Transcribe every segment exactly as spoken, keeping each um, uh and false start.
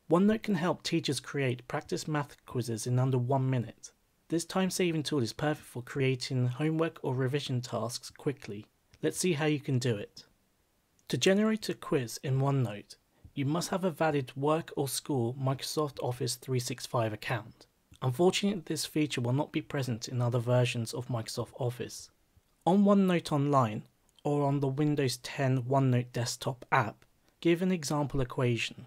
OneNote can help teachers create practice math quizzes in under one minute. This time-saving tool is perfect for creating homework or revision tasks quickly. Let's see how you can do it. To generate a quiz in OneNote, you must have a valid work or school Microsoft Office three sixty-five account. Unfortunately, this feature will not be present in other versions of Microsoft Office. On OneNote Online or on the Windows ten OneNote desktop app, give an example equation.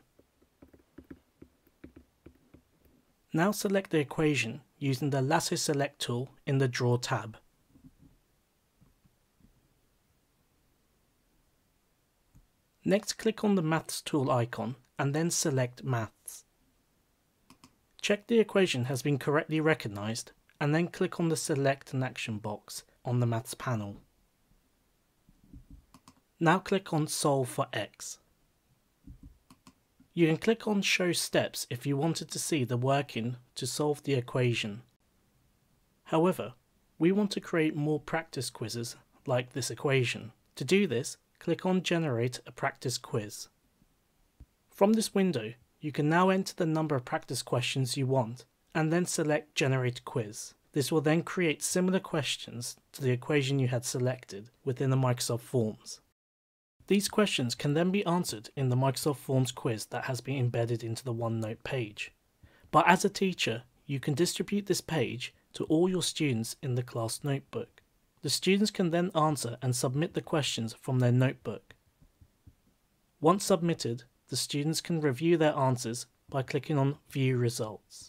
Now select the equation using the Lasso Select tool in the Draw tab. Next, click on the Maths tool icon and then select Maths. Check the equation has been correctly recognized and then click on the Select an Action box on the Maths panel. Now click on Solve for X. You can click on Show Steps if you wanted to see the working to solve the equation. However, we want to create more practice quizzes like this equation. To do this, click on Generate a Practice Quiz. From this window, you can now enter the number of practice questions you want and then select Generate Quiz. This will then create similar questions to the equation you had selected within the Microsoft Forms. These questions can then be answered in the Microsoft Forms quiz that has been embedded into the OneNote page. But as a teacher, you can distribute this page to all your students in the class notebook. The students can then answer and submit the questions from their notebook. Once submitted, the students can review their answers by clicking on View Results.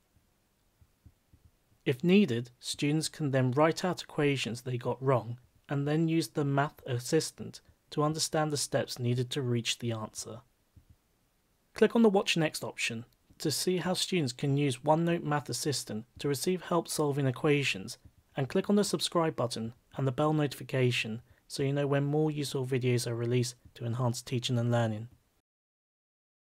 If needed, students can then write out equations they got wrong and then use the Math Assistant to understand the steps needed to reach the answer. Click on the Watch Next option to see how students can use OneNote Math Assistant to receive help solving equations, and click on the subscribe button and the bell notification so you know when more useful videos are released to enhance teaching and learning.